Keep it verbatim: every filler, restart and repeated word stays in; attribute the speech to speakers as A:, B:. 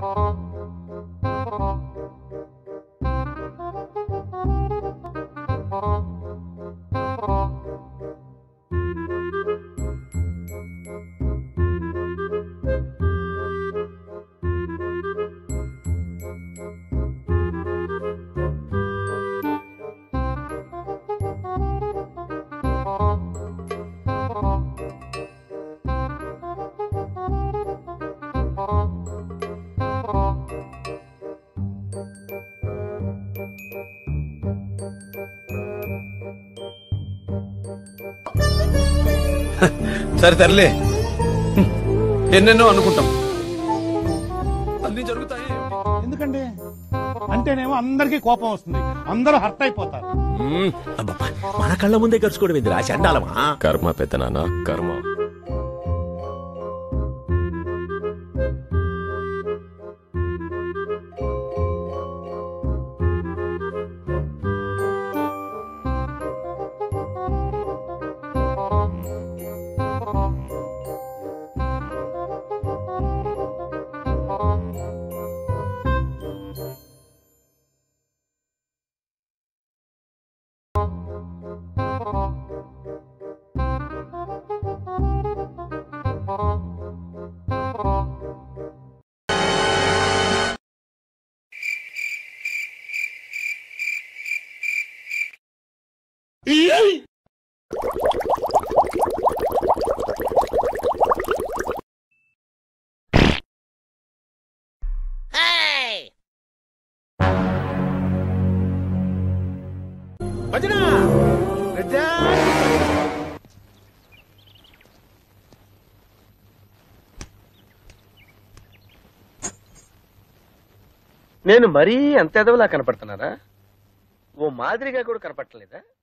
A: సరే తరలే, ఎన్నెన్నో అనుకుంటాం, అన్ని జరుగుతాయి.
B: ఎందుకండి అంటేనేమో అందరికీ కోపం వస్తుంది, అందరూ హర్ట్ అయిపోతారు.
C: మన కళ్ళ ముందే ఖర్చుకోవడం ఇది రాశాండాలమా?
D: కర్మ పెద్దనాన్న, కర్మ.
E: నేను మరీ అంత ఎదవలా కనపడుతున్నారా? ఓ మాదిరిగా కూడా కనపడలేదా?